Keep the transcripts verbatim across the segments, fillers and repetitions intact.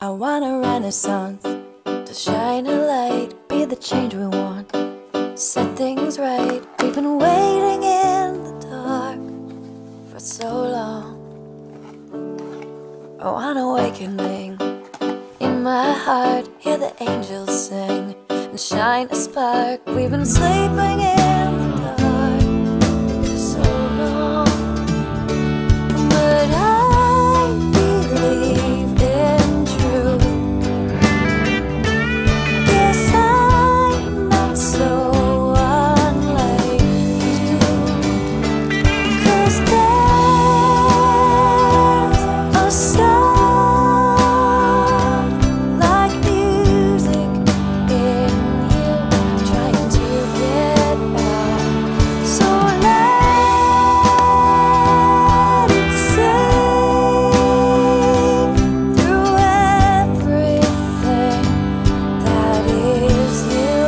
I want a renaissance to shine a light, be the change we want, set things right. We've been waiting in the dark for so long. I want awakening in my heart, hear the angels sing and shine a spark. We've been sleeping in the dark for so long, but I believe in truth. Yes, I'm not so unlike you, 'cause there's a sound like music in you, trying to get out. So let it sing through everything that is you.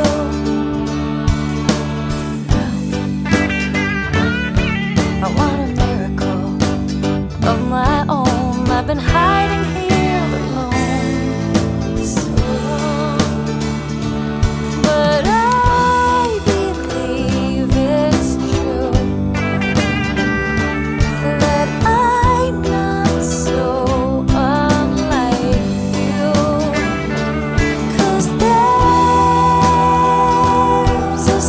I want a miracle of my own. I've been hiding here alone so long, but I believe it's true that I'm not so unlike you, 'cause there's a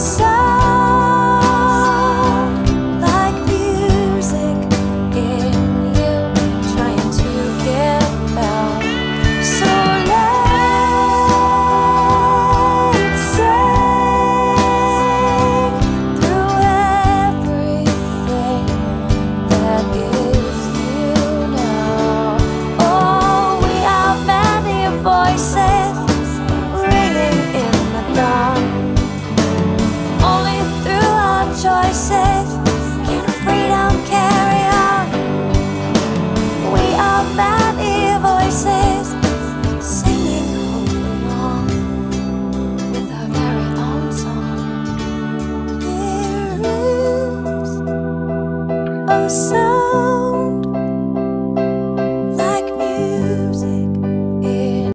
sound like music in you, trying to get out. So let's sing through everything that is you now. Oh, we are many voices ringing in the dark. Only through our choices can freedom carry on. We are many voices singing along with our very own song. There is a sound